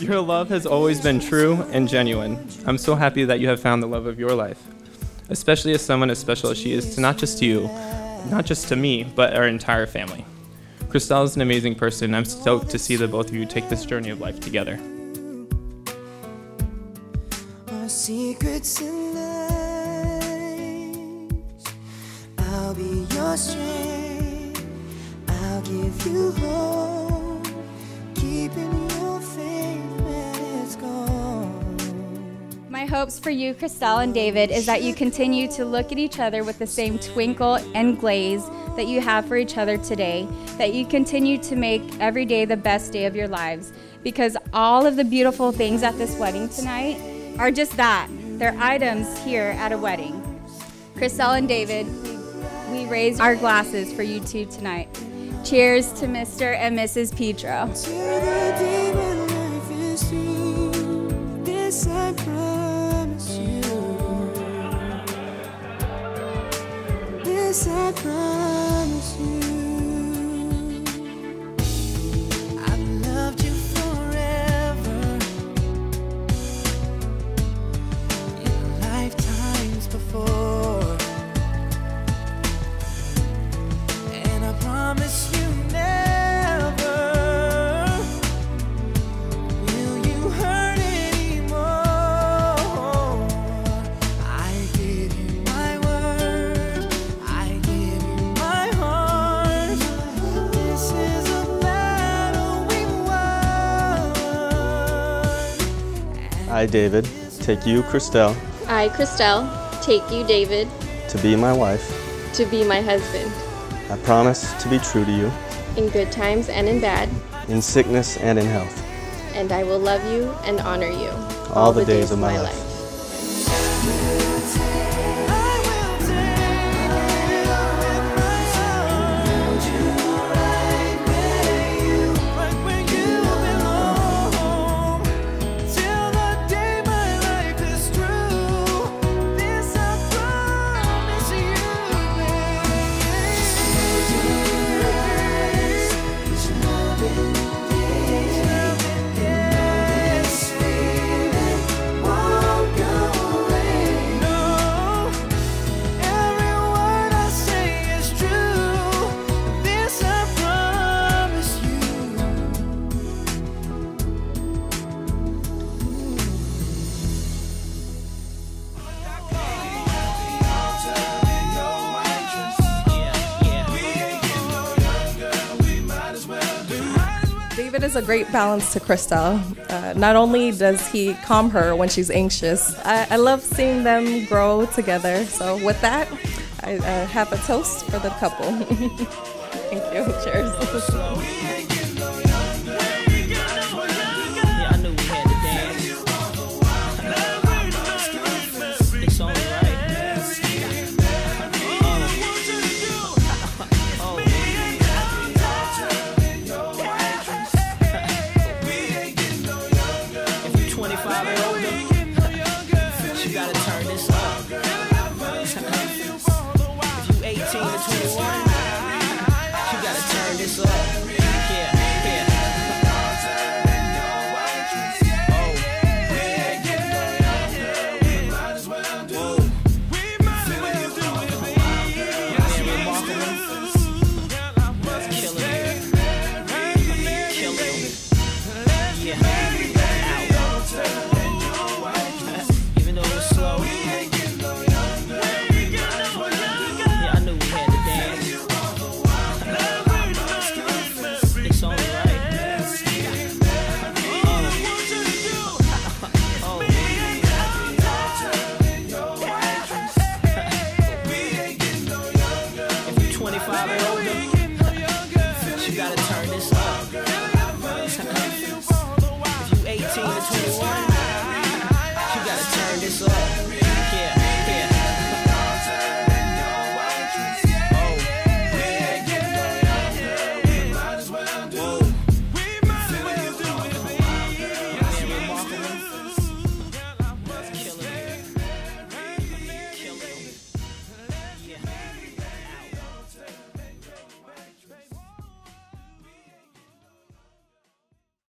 Your love has always been true and genuine. I'm so happy that you have found the love of your life, especially as someone as special as she is to not just you, not just to me, but our entire family. Christelle is an amazing person, and I'm stoked to see the both of you take this journey of life together. Our secrets and lies, I'll be your strength, I'll give you hope, keeping your faith when it's gone. My hopes for you, Christelle and David, is that you continue to look at each other with the same twinkle and glaze that you have for each other today, that you continue to make every day the best day of your lives, because all of the beautiful things at this wedding tonight are just that. They're items here at a wedding. Christelle and David, we raise our glasses for you two tonight. Cheers to Mr. and Mrs. Petro. Till the day when life is through, this I promise you. This I promise you. I've loved you forever, in lifetimes before, and I promise you never will you hurt anymore. I give you my word, I give you my heart. This is a battle we won. I, David, take you, Christelle, I, Christelle, take you, David, to be my wife. to be my husband, I promise to be true to you, in good times and in bad, in sickness and in health, and I will love you and honor you all the days of my life. David is a great balance to Christelle. Not only does he calm her when she's anxious, I love seeing them grow together. So with that, I have a toast for the couple. Thank you. Cheers. If you're 25 and older.